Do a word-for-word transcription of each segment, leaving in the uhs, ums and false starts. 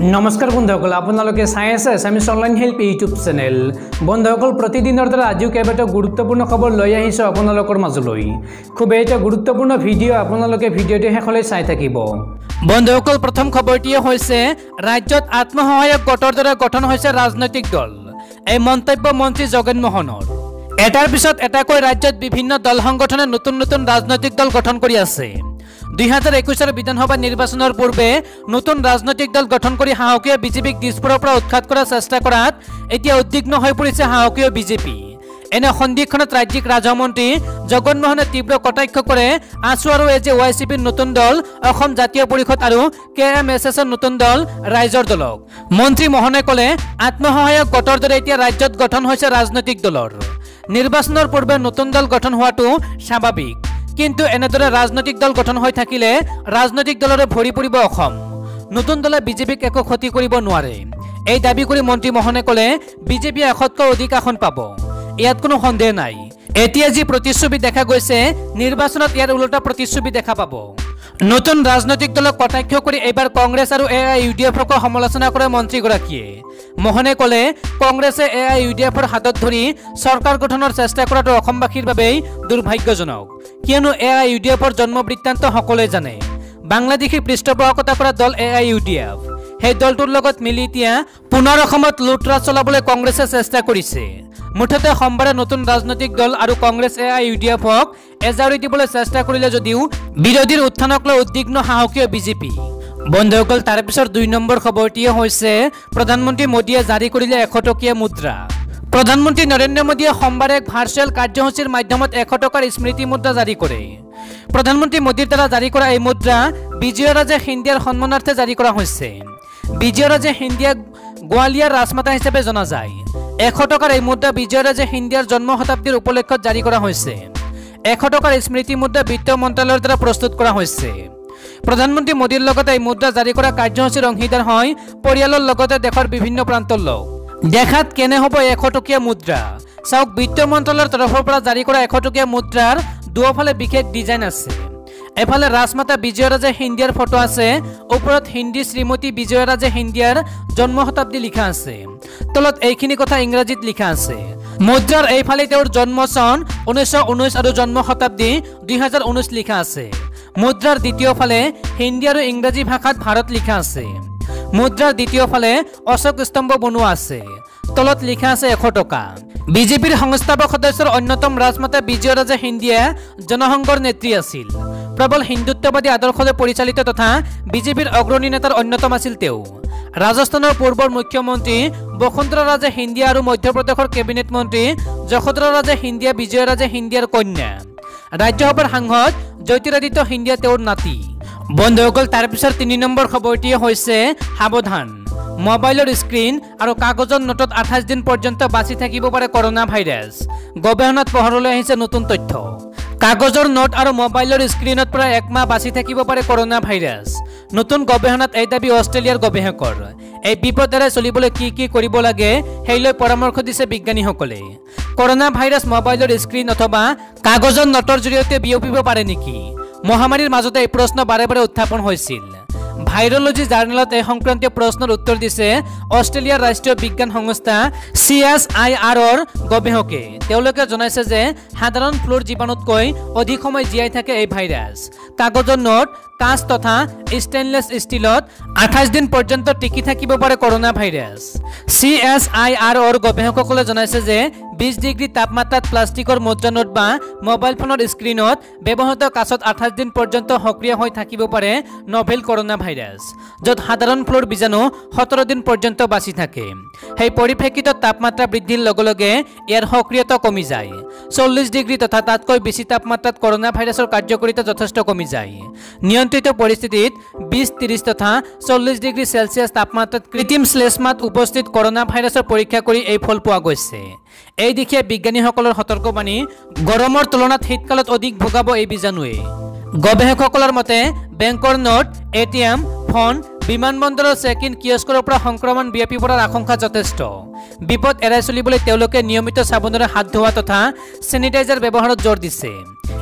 नमस्कार बंधुসকল আপোনালোকে চাই আছে Assamese online help YouTube channel. বন্ধুসকল প্ৰতিদিনৰ দৰে আজিও কেইবাটাও গুৰুত্বপূৰ্ণ খবৰ লৈ আহিছো আপোনালোকৰ মাজলৈ। খুব এটা গুৰুত্বপূৰ্ণ ভিডিঅ' আপোনালোকে ভিডিঅ'টি শেষলৈ চাই থাকিব। বন্ধুসকল প্ৰথম খবৰটি হৈছে ৰাজ্যত আত্মসহায়ক গোটৰ দ্বাৰা গঠন হৈছে ৰাজনৈতিক দল। এই মন্তব্য মন্ত্ৰী জগনমোহনৰ। এটাৰ পিছত এটাকৈ ৰাজ্যত বিভিন্ন দল সংগঠনে নতুন নতুন ৰাজনৈতিক দল গঠন কৰি আছে। দুই হাজাৰ একৈশৰ বিধানসভা নিৰ্বাচনৰ পূৰ্বে নতুন ৰাজনৈতিক দল গঠন কৰি সাহসীয় বিজেপিক দিশপুৰৰ পৰা উৎখাত কৰাৰ চেষ্টা কৰাত এতিয়া উদ্বিগ্ন হৈ পৰিছে সাহসীয় বিজেপি। এনে সন্ধিক্ষণত ৰাজ্যিক ৰাজহ মন্ত্ৰী জগনমোহনে তীব্ৰ কটাক্ষ কৰে আছু আৰু এ জে ৱাই চি পিৰ নতুন দল অসম জাতীয় পৰিষদ আৰু কে এম এছ এছৰ নতুন দল ৰাইজৰ দলক। মন্ত্ৰী মোহনে ক'লে আত্মসহায়ক গোটৰ দৰে এতিয়া ৰাজ্যত গঠন হৈছে ৰাজনৈতিক দলৰ। নিৰ্বাচনৰ পূৰ্বে নতুন দল গঠন হোৱাটো স্বাভাৱিক, কিন্তু এনেদৰে ৰাজনৈতিক দল গঠন হৈ থাকিলে ৰাজনৈতিক দলৰে ভৰি পৰিব অসম। নতুন দলে বিজেপিক একো ক্ষতি কৰিব নোৱাৰে। এই দাবী কৰি মন্ত্ৰী মোহনে ক'লে বিজেপিয়ে এশতকৈ অধিক আসন পাব, ইয়াত কোনো সন্দেহ নাই। এতিয়া যি প্ৰতিশ্ৰুতি দেখা গৈছে নিৰ্বাচনত ইয়াৰ ওলোটা প্ৰতিশ্ৰুতি দেখা পাব। নতুন ৰাজনৈতিক দলক কটাক্ষ কৰি এইবাৰ কংগ্ৰেছ আৰু এ আই ইউ ডি এফক সমালোচনা কৰে মন্ত্ৰীগৰাকীয়ে। মোহনে ক'লে কংগ্ৰেছে এ আই ইউ ডি এফৰ হাতত ধৰি চৰকাৰ গঠনৰ চেষ্টা কৰাটো অসমবাসীৰ বাবেই দুৰ্ভাগ্যজনক, কিয়নো এ আই ইউ ডি এফৰ জন্ম বৃত্তান্ত সকলোৱে জানে। বাংলাদেশী পৃষ্ঠপোষকতা কৰা দল A I U D F. সেই দলটোৰ লগত মিলি এতিয়া পুনৰ অসমত লুটৰাজ চলাবলৈ কংগ্ৰেছে চেষ্টা কৰিছে। মুঠতে সোমবাৰে নতুন ৰাজনৈতিক দল আৰু Congress A I U D এফক এজাৰি দিবলৈ চেষ্টা কৰিলে যদিও বিৰোধীৰ উত্থানক লৈ উদ্বিগ্ন সাহসীয় বিজেপি। বন্ধুসকল, তাৰ পিছৰ দুই নম্বৰ খবৰটিয়ে হৈছে প্ৰধানমন্ত্ৰী মোদীয়ে জাৰি কৰিলে এশ টকীয়া মুদ্ৰা। প্ৰধানমন্ত্ৰী নৰেন্দ্ৰ মোদীয়ে সোমবাৰে এক ভাৰ্চুৱেল কাৰ্যসূচীৰ মাধ্যমত এশ টকাৰ স্মৃতি মুদ্ৰা জাৰি কৰে। প্ৰধানমন্ত্ৰী মোদীৰ দ্বাৰা জাৰি কৰা এই মুদ্ৰা বিজয়ৰাজে সিন্ধিয়াৰ সন্মানাৰ্থে জাৰি কৰা হৈছে। বিজয়ৰাজে সিন্ধিয়াক গোৱালিয়াৰ ৰাজমাতা হিচাপে জনা যায়। এশ টকাৰ এই মুদ্ৰা বিজয়ৰাজে সিন্ধিয়াৰ জন্ম শতাব্দীৰ উপলক্ষত জাৰি কৰা হৈছে। এশ টকাৰ স্মৃতি মুদ্ৰা বিত্ত মন্ত্ৰালয়ৰ দ্বাৰা প্ৰস্তুত কৰা হৈছে। প্ৰধানমন্ত্ৰী মোদীৰ লগতে এই মুদ্ৰা জাৰি কৰা কাৰ্যসূচীৰ অংশীদাৰ হয় পৰিয়ালৰ লগতে দেশৰ বিভিন্ন প্ৰান্তৰ লোক। দেখাত কেনে হ'ব এশ টকীয়া মুদ্ৰা? চাওক, বিত্ত মন্ত্ৰালয়ৰ তৰফৰ পৰা জাৰি কৰা এশ টকীয়া মুদ্ৰাৰ দুয়োফালে বিশেষ ডিজাইন আছে। এফালে ৰাজমাতা বিজয়ৰাজে সিন্ধিয়াৰ ফটো আছে, ওপৰত হিন্দী শ্ৰীমতী বিজয়ৰাজে সিন্ধিয়াৰ জন্ম শতাব্দী লিখা আছে, তলত এইখিনি কথা ইংৰাজীত লিখা আছে। মুদ্ৰাৰ এইফালে তেওঁৰ জন্ম চন ঊনৈছশ ঊনৈছ আৰু জন্ম শতাব্দী দুই হাজাৰ ঊনৈছ লিখা আছে। মুদ্ৰাৰ দ্বিতীয় ফালে হিন্দী আৰু ইংৰাজী ভাষাত ভাৰত লিখা আছে। মুদ্ৰাৰ দ্বিতীয় ফালে অশোক স্তম্ভ বনোৱা আছে, তলত লিখা আছে এশ টকা। বিজেপিৰ সংস্থাপক সদস্যৰ অন্যতম ৰাজমাতা বিজয়ৰাজে সিন্ধিয়া জনসংঘৰ নেত্ৰী আছিল। প্ৰবল হিন্দুত্ববাদী আদৰ্শৰে পৰিচালিত তথা বিজেপিৰ অগ্ৰণী নেতাৰ অন্যতম আছিল তেওঁ। ৰাজস্থানৰ পূৰ্বৰ মুখ্যমন্ত্ৰী বসুন্ধৰা ৰাজে সিন্ধিয়া আৰু মধ্যপ্ৰদেশৰ কেবিনেট মন্ত্ৰী যশোধৰা ৰাজে সিন্ধিয়া বিজয়ৰাজে সিন্ধিয়াৰ কন্যা। ৰাজ্যসভাৰ সাংসদ জ্যোতিৰাদিত্য সিন্ধিয়া তেওঁৰ নাতি। বন্ধুসকল, তাৰ পিছৰ তিনি নম্বৰ খবৰটিয়ে হৈছে সাৱধান, মোবাইলৰ স্ক্ৰীন আৰু কাগজৰ নোটত আঠাইছ দিন পৰ্যন্ত বাচি থাকিব পাৰে কৰোনা ভাইৰাছ। গৱেষণাত পোহৰলৈ আহিছে নতুন তথ্য। কাগজৰ নোট আৰু মোবাইলৰ স্ক্ৰীনত প্ৰায় একমাহ বাচি থাকিব পাৰে কৰোনা ভাইৰাছ। নতুন গৱেষণাত এই দাবী অষ্ট্ৰেলিয়াৰ গৱেষকৰ। এই বিপদ এৰাই চলিবলৈ কি কি কৰিব লাগে সেই লৈ পৰামৰ্শ দিছে বিজ্ঞানীসকলে। কৰোনা ভাইৰাছ মোবাইলৰ স্ক্ৰীন অথবা কাগজৰ নোটৰ জৰিয়তে বিয়পিব পাৰে নেকি? মহামাৰীৰ মাজতে এই প্ৰশ্ন বাৰে বাৰে উত্থাপন হৈছিল। ভাইৰলজি জাৰ্নেলত এই সংক্ৰান্তীয় প্ৰশ্নৰ উত্তৰ দিছে অষ্ট্ৰেলিয়াৰ ৰাষ্ট্ৰীয় বিজ্ঞান সংস্থা চি এছ আই আৰৰ গৱেষকে। তেওঁলোকে জনাইছে যে সাধাৰণ ফ্লুৰ জীৱাণুতকৈ অধিক সময় জীয়াই থাকে এই ভাইৰাছ। কাগজৰ নোট, কাঁচ তথা ষ্টেইনলেছ ষ্টিলত আঠাইছ দিন পৰ্যন্ত টিকি থাকিব পাৰে corona virus. C S I আৰৰ গৱেষকসকলে জনাইছে যে বিশ ডিগ্ৰী তাপমাত্ৰাত প্লাষ্টিকৰ মুদ্ৰা নোট বা মোবাইল ফোনৰ স্ক্ৰীণত ব্যৱহৃত কাঁচত আঠাইছ দিন পৰ্যন্ত সক্ৰিয় হৈ থাকিব পাৰে নভেল কৰোনা ভাইৰাছ, য'ত সাধাৰণ ফ্লুৰ বীজাণু সোতৰ দিন পৰ্যন্ত বাচি থাকে। সেই পৰিপ্ৰেক্ষিতত তাপমাত্ৰা বৃদ্ধিৰ লগে লগে ইয়াৰ সক্ৰিয়তা কমি যায়। চল্লিছ ডিগ্ৰী তথা তাতকৈ বেছি তাপমাত্ৰাত কৰোনা ভাইৰাছৰ কাৰ্যকৰীতা যথেষ্ট কমি যায়। নিয়ন্ত্ৰিত পৰিস্থিতিত বিশ ত্ৰিছ তথা চল্লিছ ডিগ্ৰী চেলচিয়াছ তাপমাত্ৰাত কৃত্ৰিম শ্লেষ্মাত উপস্থিত কৰোনা ভাইৰাছৰ পৰীক্ষা কৰি এই ফল পোৱা গৈছে। এই দিশে বিজ্ঞানীসকলৰ সতৰ্কবাণী, গৰমৰ তুলনাত শীতকালত অধিক ভোগাব এই বীজাণুৱে। গৱেষকসকলৰ মতে বেংকৰ নোট, এ টি এম, ফোন, বিমানবন্দৰৰ চেক ইন কিয়স্কৰ পৰা সংক্ৰমণ বিয়পি পৰাৰ আশংকা যথেষ্ট। বিপদ এৰাই চলিবলৈ তেওঁলোকে নিয়মিত চাবোনেৰে হাত ধোৱা তথা চেনিটাইজাৰ ব্যৱহাৰত জোৰ দিছে।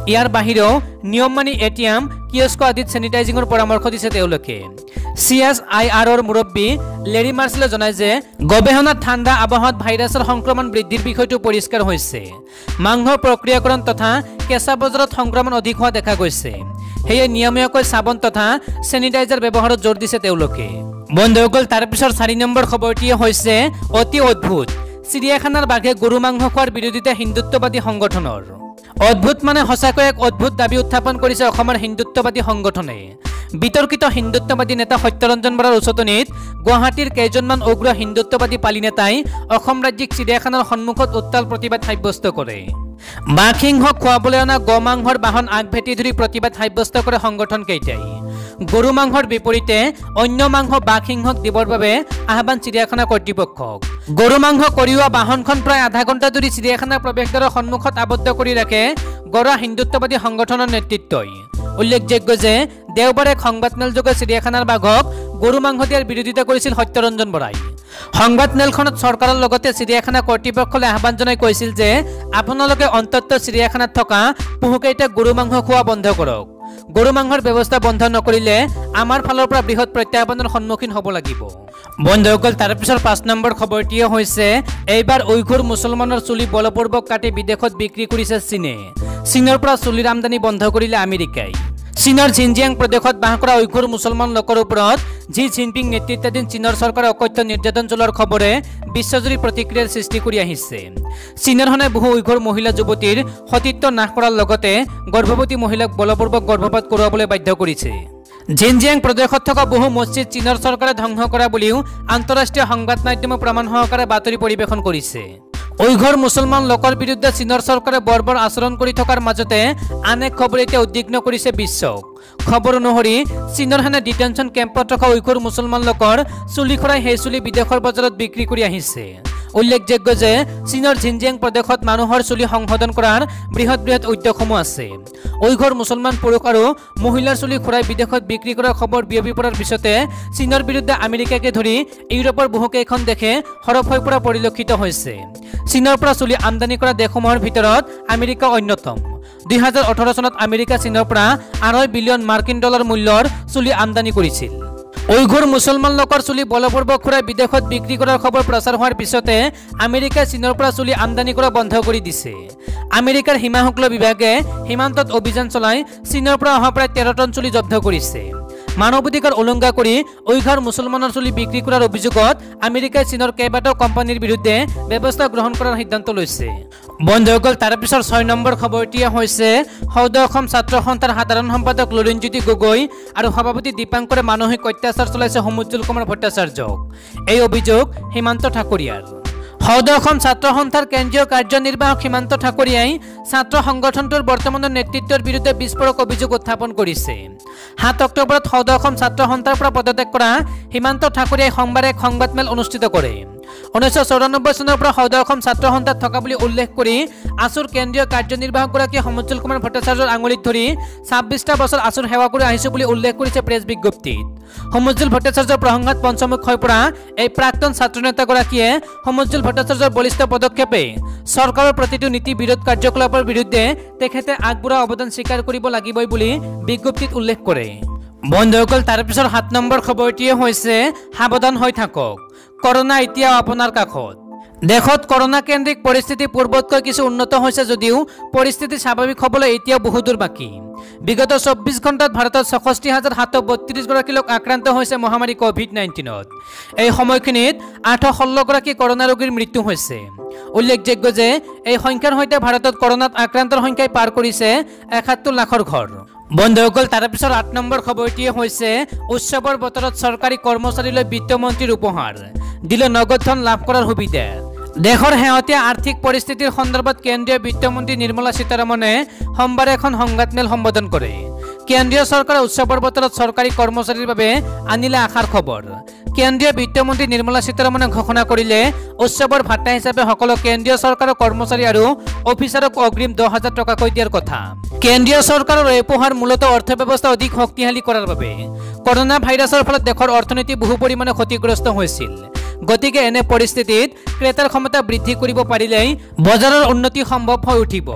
ইয়াৰ বাহিৰেও নিয়ম মানি এটিএম কিয়স্ক আদিত চেনিটাইজিঙৰ পৰামৰ্শ দিছে তেওঁলোকে চি এছ আই আৰৰ মুৰব্বী লেৰী মাৰ্চেলে জনায় যে গৱেষণাত ঠাণ্ডা আবহাৱাত ভাইৰাছৰ সংক্ৰমণ বৃদ্ধিৰ বিষয়টো পৰিষ্কাৰ হৈছে মাংস প্ৰক্ৰিয়াকৰণ তথা কেঁচা বজাৰত সংক্ৰমণ অধিক হোৱা দেখা গৈছে সেয়ে নিয়মীয়াকৈ চাবোন তথা চেনিটাইজাৰ ব্যৱহাৰত জোৰ দিছে তেওঁলোকে বন্ধুসকল তাৰ পিছৰ চাৰি নম্বৰ খবৰটি হৈছে অতি অদ্ভুত চিৰিয়াখানাৰ বাঘে গৰু মাংস খোৱাৰ বিৰোধিতা হিন্দুত্ববাদী সংগঠনৰ অদ্ভুত মানে সঁচাকৈ এক অদ্ভুত দাবী উত্থাপন কৰিছে অসমৰ হিন্দুত্ববাদী সংগঠনে বিতৰ্কিত হিন্দুত্ববাদী নেতা সত্যৰঞ্জন বৰাৰ উচতনিত গুৱাহাটীৰ কেইজনমান উগ্ৰ হিন্দুত্ববাদী পালি নেতাই অসম ৰাজ্যিক চিৰিয়াখানাৰ সন্মুখত উত্তাল প্ৰতিবাদ সাব্যস্ত কৰে বাঘ সিংহ খোৱাবলৈ অনা গ মাংসৰ বাহন আগভেটি ধৰি প্ৰতিবাদ সাব্যস্ত কৰে সংগঠন কেইটাই গৰু মাংসৰ বিপৰীতে অন্য মাংস বাঘ সিংহক দিবৰ বাবে আহ্বান চিৰিয়াখানা কৰ্তৃপক্ষক গৰু মাংস কঢ়িওৱা বাহনখন প্ৰায় আধা ঘণ্টা ধৰি চিৰিয়াখানাৰ প্ৰৱেশদ্বাৰৰ সন্মুখত আবদ্ধ কৰি ৰাখে গড়া হিন্দুত্ববাদী সংগঠনৰ নেতৃত্বই উল্লেখযোগ্য যে দেওবাৰে সংবাদমেলযোগে চিৰিয়াখানাৰ বাঘক গৰু মাংস দিয়াৰ বিৰোধিতা কৰিছিল সত্যৰঞ্জন বৰাই সংবাদমেলখনত চৰকাৰৰ লগতে চিৰিয়াখানা কৰ্তৃপক্ষলৈ আহ্বান জনাই কৈছিল যে আপোনালোকে অন্ততঃ চিৰিয়াখানাত থকা পহুকেইটাক গৰু মাংস খোৱা বন্ধ কৰক গৰু মাংসৰ ব্যৱস্থা বন্ধ নকৰিলে আমাৰ ফালৰ পৰা বৃহৎ প্ৰত্যাহ্বানৰ সন্মুখীন হ'ব লাগিব বন্ধুসকল তাৰ পিছৰ পাঁচ নম্বৰ খবৰটিয়ে হৈছে এইবাৰ উইঘুৰ মুছলমানৰ চুলি বলপূৰ্বক কাটি বিদেশত বিক্ৰী কৰিছে চীনে চীনৰ পৰা চুলিৰ আমদানি বন্ধ কৰিলে আমেৰিকাই চীনৰ জিনজিয়াং প্ৰদেশত বাস কৰা উইঘুৰ মুছলমান লোকৰ ওপৰত জি জিনপিং নেতৃত্বাধীন চীনৰ চৰকাৰে অকথ্য নিৰ্যাতন চলোৱাৰ খবৰে বিশ্বজুৰি প্ৰতিক্ৰিয়াৰ সৃষ্টি কৰি আহিছে চীনৰ হনে বহু উইঘুৰ মহিলা যুৱতীৰ সতীত্ব নাশ কৰাৰ লগতে গৰ্ভৱতী মহিলাক বলপূৰ্বক গৰ্ভপাত কৰোৱাবলৈ বাধ্য কৰিছে জিনজিয়াং প্ৰদেশত থকা বহু মছজিদ চীনৰ চৰকাৰে ধ্বংস কৰা বুলিও আন্তঃৰাষ্ট্ৰীয় সংবাদ মাধ্যমে প্ৰমাণ সহকাৰে বাতৰি পৰিৱেশন কৰিছে উইঘুৰ মুছলমান লোকৰ বিৰুদ্ধে চীনৰ চৰকাৰে বৰ্বৰ আচৰণ কৰি থকাৰ মাজতে আন এক খবৰ এতিয়া উদ্বিগ্ন কৰিছে বিশ্বক খবৰ অনুসৰি চীনৰ হেনে ডিটেনশ্যন কেম্পত থকা উইঘুৰ মুছলমান লোকৰ চুলি খৰাই সেই চুলি বিদেশৰ বজাৰত বিক্ৰী কৰি আহিছে উল্লেখযোগ্য যে চীনৰ জিনজিয়াং প্ৰদেশত মানুহৰ চুলি সংশোধন কৰাৰ বৃহৎ বৃহৎ উদ্যোগসমূহ আছে উইঘুৰ মুছলমান পুৰুষ আৰু মহিলাৰ চুলি খৰাই বিদেশত বিক্ৰী কৰাৰ খবৰ বিয়পি পৰাৰ পিছতে চীনৰ বিৰুদ্ধে আমেৰিকাকে ধৰি ইউৰোপৰ বহুকেইখন দেশে সৰব হৈ পৰা পৰিলক্ষিত হৈছে চীনৰ পৰা চুলি আমদানি কৰা দেশসমূহৰ ভিতৰত আমেৰিকা অন্যতম দুই হাজাৰ ওঠৰ চনত আমেৰিকা চীনৰ পৰা আঢ়ৈ বিলিয়ন মাৰ্কিন ডলাৰ মূল্যৰ চুলি আমদানি কৰিছিল উইঘুৰ মুছলমান লোকৰ চুলি বলপূৰ্বক খুৰাই বিদেশত বিক্ৰী কৰাৰ খবৰ প্ৰচাৰ হোৱাৰ পিছতে আমেৰিকাই চীনৰ পৰা চুলি আমদানি কৰা বন্ধ কৰি দিছে আমেৰিকাৰ সীমা শুল্ক বিভাগে সীমান্তত অভিযান চলাই চীনৰ পৰা অহা প্ৰায় তেৰ টন চুলি জব্দ কৰিছে মানৱ অধিকাৰ উলংঘা কৰি উইঘুৰ মুছলমানৰ চুলি বিক্ৰী কৰাৰ অভিযোগত আমেৰিকাই চীনৰ কেইবাটাও কোম্পানীৰ বিৰুদ্ধে ব্যৱস্থা গ্ৰহণ কৰাৰ সিদ্ধান্ত লৈছে বন্ধুসকল তাৰ পিছৰ ছয় নম্বৰ খবৰটিয়ে হৈছে সৌদ অসম ছাত্ৰ সন্থাৰ সাধাৰণ সম্পাদক লুৰিণজ্যোতি গগৈ আৰু সভাপতি দীপাংকৰে মানসিক অত্যাচাৰ চলাইছে সমুজ্জ্বল কুমাৰ ভট্টাচাৰ্যক এই অভিযোগ সীমান্ত ঠাকুৰীয়াৰ সৌদ অসম ছাত্ৰ সন্থাৰ কেন্দ্ৰীয় কাৰ্যনিৰ্বাহক সীমান্ত ঠাকুৰীয়াই ছাত্ৰ সংগঠনটোৰ বৰ্তমানৰ নেতৃত্বৰ বিৰুদ্ধে বিস্ফোৰক অভিযোগ উত্থাপন কৰিছে সাত অক্টোবৰত সৌদ অসম ছাত্ৰ সন্থাৰ পৰা পদত্যাগ কৰা সীমান্ত ঠাকুৰীয়াই সোমবাৰে এক সংবাদমেল অনুষ্ঠিত কৰে ঊনৈছশ চৌৰানব্বৈ চনৰ পৰা সৌদ অসম ছাত্ৰ সন্থাত থকা বুলি উল্লেখ কৰি আছুৰ কেন্দ্ৰীয় কাৰ্যনিৰ্বাহকগৰাকীয়ে সমুজ্জ্বল কুমাৰ ভট্টাচাৰ্যৰ আঙুলিত ধৰি ছাব্বিছটা বছৰ আছুৰ সেৱা কৰি আহিছো বুলি উল্লেখ কৰিছে প্ৰেছ বিজ্ঞপ্তিত সমুজ্জ্বল ভট্টাচাৰ্যৰ প্ৰসংগত পঞ্চমুখ হৈ পৰা এই প্ৰাক্তন ছাত্ৰ নেতাগৰাকীয়ে সমুজ্জ্বল ভট্টাচাৰ্যৰ বলিষ্ঠ পদক্ষেপে চৰকাৰৰ প্ৰতিটো নীতি বিৰোধ কাৰ্যকলাপৰ বিৰুদ্ধে তেখেতে আগবঢ়োৱা অৱদান স্বীকাৰ কৰিব লাগিবই বুলি বিজ্ঞপ্তিত উল্লেখ কৰে বন্ধুসকল তাৰ পিছৰ সাত নম্বৰ খবৰটিয়ে হৈছে সাৱধান হৈ থাকক কৰোনা এতিয়াও আপোনাৰ কাষত দেশত কৰোনা কেন্দ্ৰিক পৰিস্থিতি পূৰ্বতকৈ কিছু উন্নত হৈছে যদিও পৰিস্থিতি স্বাভাৱিক হ'বলৈ এতিয়াও বহু দূৰ বাকী বিগত চৌব্বিছ ঘণ্টাত ভাৰতত ছয়ষষ্ঠি হাজাৰ সাতশ বত্ৰিছ গৰাকী লোক আক্ৰান্ত হৈছে মহামাৰী কোভিড নাইণ্টিনত এই সময়খিনিত আঠশ ষোল্ল গৰাকী কৰোনা ৰোগীৰ মৃত্যু হৈছে উল্লেখযোগ্য যে এই সংখ্যাৰ সৈতে ভাৰতত কৰোনাত আক্ৰান্তৰ সংখ্যাই পাৰ কৰিছে একাত্তৰ লাখৰ ঘৰ বন্ধুসকল তাৰ পিছৰ আঠ নম্বৰ খবৰটিয়ে হৈছে উৎসৱৰ বতৰত চৰকাৰী কৰ্মচাৰীলৈ বিত্তমন্ত্ৰীৰ উপহাৰ দিলে নগদ ধন লাভ কৰাৰ সুবিধা দেশৰ শেহতীয়া আৰ্থিক পৰিস্থিতিৰ সন্দৰ্ভত কেন্দ্ৰীয় বিত্তমন্ত্ৰী নিৰ্মলা সীতাৰমণে সোমবাৰে এখন সংবাদমেল সম্বোধন কৰে কেন্দ্ৰীয় চৰকাৰে উৎসৱৰ বতৰত চৰকাৰী কৰ্মচাৰীৰ বাবে আনিলে আশাৰ খবৰ কেন্দ্ৰীয় বিত্তমন্ত্ৰী নিৰ্মলা সীতাৰমণে ঘোষণা কৰিলে উৎসৱৰ ভাত্তা হিচাপে সকলো কেন্দ্ৰীয় চৰকাৰৰ কৰ্মচাৰী আৰু অফিচাৰক অগ্ৰিম দহ হাজাৰ টকাকৈ দিয়াৰ কথা কেন্দ্ৰীয় চৰকাৰৰ এই উপহাৰ মূলতঃ অৰ্থ ব্যৱস্থা অধিক শক্তিশালী কৰাৰ বাবে কৰোনা ভাইৰাছৰ ফলত দেশৰ অৰ্থনীতি বহু পৰিমাণে ক্ষতিগ্ৰস্ত হৈছিল গতিকে এনে পৰিস্থিতিত ক্ৰেতাৰ ক্ষমতা বৃদ্ধি কৰিব পাৰিলেই বজাৰৰ উন্নতি সম্ভৱ হৈ উঠিব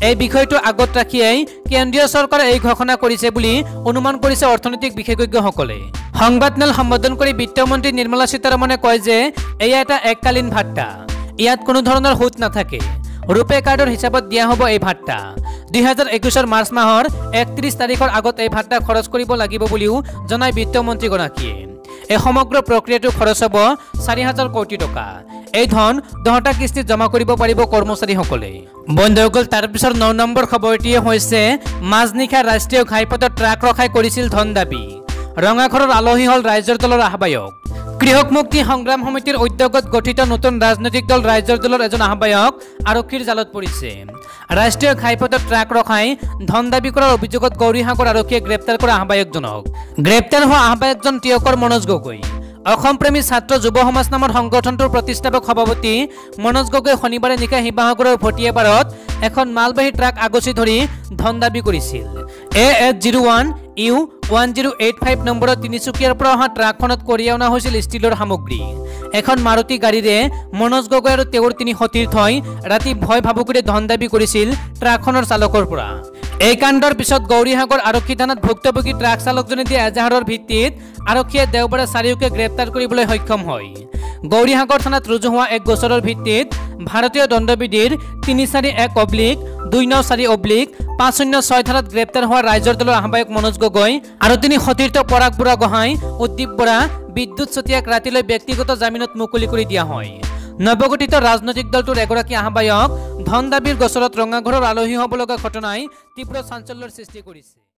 এই বিষয়টো আগত ৰাখিয়েই কেন্দ্ৰীয় চৰকাৰে এই ঘোষণা কৰিছে বুলি অনুমান কৰিছে অৰ্থনৈতিক বিশেষজ্ঞসকলে। সংবাদমেল সম্বোধন কৰি বিত্তমন্ত্ৰী নিৰ্মলা সীতাৰমণে কয় যে এয়া এটা এককালীন ভাত্তা, ইয়াত কোনো ধৰণৰ সুত নাথাকে। ৰূপে কাৰ্ডৰ হিচাপত দিয়া হ'ব এই ভাত্তা। দুই হাজাৰ একৈছৰ মাৰ্চ মাহৰ একত্ৰিছ তাৰিখৰ আগত এই ভাত্তা খৰচ কৰিব লাগিব বুলিও জনায় বিত্তমন্ত্ৰীগৰাকীয়ে। এই সমগ্ৰ প্ৰক্ৰিয়াটো খৰচ হ'ব চাৰি হাজাৰ কোটি টকা। এই ধন দহটা কিস্তিত জমা কৰিব পাৰিব কৰ্মচাৰীসকলে। বন্ধুসকল, তাৰপিছৰ ন নম্বৰ খবৰটিয়ে হৈছে মাজনিশা ৰাষ্ট্ৰীয় ঘাইপথত ট্ৰাক ৰখাই কৰিছিল ধন দাবী। ৰঙাঘৰৰ আলহী হ'ল ৰাইজৰ দলৰ আহ্বায়ক। কৃষক মুক্তি সংগ্ৰাম সমিতিৰ উদ্যোগত গঠিত নতুন ৰাজনৈতিক দল ৰাইজৰ দলৰ এজন আহ্বায়ক আৰক্ষীৰ জালত পৰিছে। ৰাষ্ট্ৰীয় ঘাইপথত ট্ৰাক ৰখাই ধন দাবী কৰাৰ অভিযোগত গৌৰীসাগৰ আৰক্ষীয়ে গ্ৰেপ্তাৰ কৰা আহ্বায়কজনক। গ্ৰেপ্তাৰ হোৱা আহ্বায়কজন টিয়কৰ মনোজ গগৈ। অসম প্ৰেমী ছাত্ৰ যুৱ সমাজ নামৰ সংগঠনটোৰ প্ৰতিষ্ঠাপক সভাপতি মনোজ গগৈ শনিবাৰে নিশা শিৱসাগৰৰ ভটিয়াপাৰত এখন মালবাহী ট্ৰাক আগচি ধৰি ধন দাবী কৰিছিল। A S zero' one U one zero' eight five নম্বৰত তিনিচুকীয়াৰ পৰা অহা ট্ৰাকখনত কঢ়িয়াই অনা হৈছিল ষ্টীলৰ সামগ্ৰী। এখন মাৰুতি গাড়ীৰে মনোজ গগৈ আৰু তেওঁৰ তিনি সতীৰ্থই ৰাতি ভয় ভাবুকিৰে ধন দাবী কৰিছিল ট্ৰাকখনৰ চালকৰ পৰা। এই কাণ্ডৰ পিছত গৌৰীসাগৰ আৰক্ষী থানাত ভুক্তভোগী ট্ৰাক চালকজনে দিয়া এজাহাৰৰ ভিত্তিত আৰক্ষীয়ে দেওবাৰে চাৰিওকে গ্ৰেপ্তাৰ কৰিবলৈ সক্ষম হয়। গৌৰীসাগৰ থানাত ৰুজু হোৱা এক গোচৰৰ ভিত্তিত ভাৰতীয় দণ্ডবিধিৰ তিনি চাৰি এক অব্লিক দুই ন চাৰি অব্লিক পাঁচ শূন্য ছয় ধাৰাত গ্ৰেপ্তাৰ হোৱা ৰাইজৰ দলৰ আহ্বায়ক মনোজ গগৈ আৰু তিনি সতীৰ্থ পৰাগ বুঢ়াগোহাঁই, উদ্দীপ বৰা, বিদ্যুৎ চটিয়াক ৰাতিলৈ ব্যক্তিগত জামিনত মুকলি কৰি দিয়া হয়। নৱগঠিত ৰাজনৈতিক দলটোৰ এগৰাকী আহ্বায়ক ধন দাবীৰ গোচৰত ৰঙাঘৰৰ আলহী হ'ব লগা ঘটনাই তীব্ৰ চাঞ্চল্যৰ সৃষ্টি কৰিছে।